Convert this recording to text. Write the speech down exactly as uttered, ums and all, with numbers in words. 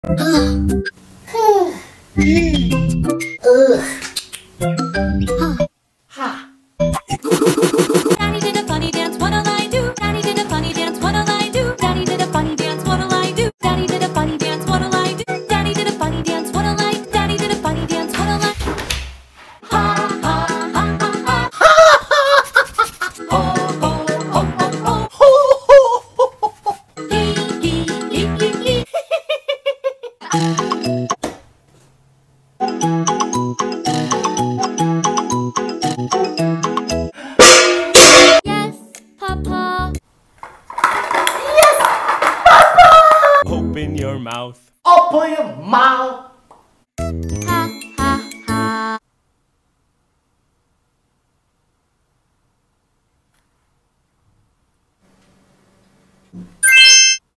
Daddy did a funny dance, what'll I do? Daddy did a funny dance, what'll I do? Daddy did a funny dance, what'll I do? Daddy did a funny dance, what'll I do? Daddy did a funny dance, what'll I? Daddy did a funny dance, what'll I? Ha ha ha ha ha. Ho ho ho ho ho. Hee hee hee hee hee. Yes, Papa. Open your mouth. Open your mouth.